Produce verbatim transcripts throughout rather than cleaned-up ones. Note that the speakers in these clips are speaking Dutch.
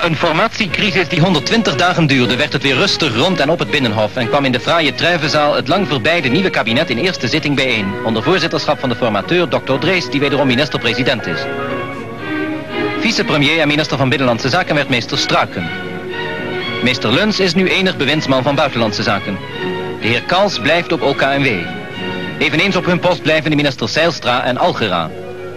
Na een formatiecrisis die honderdtwintig dagen duurde, werd het weer rustig rond en op het Binnenhof en kwam in de fraaie Truivenzaal het lang verbijde nieuwe kabinet in eerste zitting bijeen, onder voorzitterschap van de formateur dokter Drees, die wederom minister-president is. Vicepremier en minister van Binnenlandse Zaken werd meester Struiken. Meester Luns is nu enig bewindsman van Buitenlandse Zaken. De heer Kals blijft op O K M W. Eveneens op hun post blijven de ministers Zijlstra en Algera.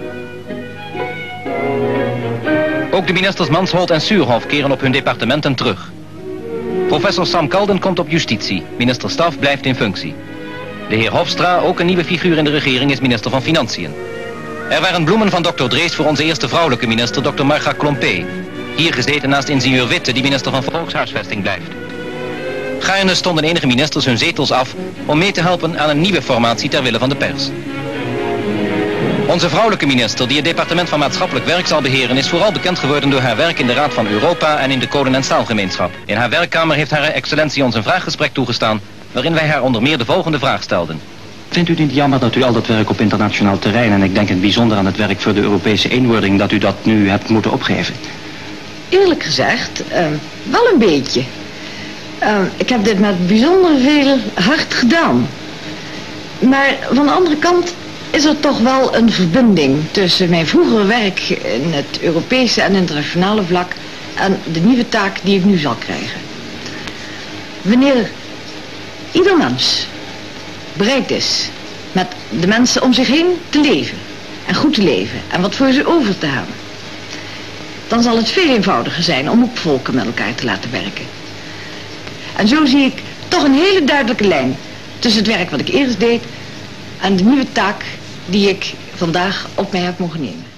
Ook de ministers Mansholt en Suurhof keren op hun departementen terug. Professor Sam Kalden komt op justitie. Minister Staf blijft in functie. De heer Hofstra, ook een nieuwe figuur in de regering, is minister van Financiën. Er waren bloemen van dokter Drees voor onze eerste vrouwelijke minister, dokter Marga Klompé. Hier gezeten naast ingenieur Witte, die minister van Volkshuisvesting blijft. Gaarne stonden enige ministers hun zetels af om mee te helpen aan een nieuwe formatie ter wille van de pers. Onze vrouwelijke minister, die het departement van maatschappelijk werk zal beheren, is vooral bekend geworden door haar werk in de Raad van Europa en in de Kolen- en Staalgemeenschap. In haar werkkamer heeft haar excellentie ons een vraaggesprek toegestaan, waarin wij haar onder meer de volgende vraag stelden. Vindt u het niet jammer dat u al dat werk op internationaal terrein, en ik denk in het bijzonder aan het werk voor de Europese eenwording, dat u dat nu hebt moeten opgeven? Eerlijk gezegd, uh, wel een beetje. Uh, ik heb dit met bijzonder veel hart gedaan. Maar van de andere kant is er toch wel een verbinding tussen mijn vroegere werk in het Europese en internationale vlak en de nieuwe taak die ik nu zal krijgen. Wanneer ieder mens bereid is met de mensen om zich heen te leven en goed te leven en wat voor ze over te hebben, dan zal het veel eenvoudiger zijn om ook volken met elkaar te laten werken. En zo zie ik toch een hele duidelijke lijn tussen het werk wat ik eerst deed en de nieuwe taak die ik vandaag op mij heb mogen nemen.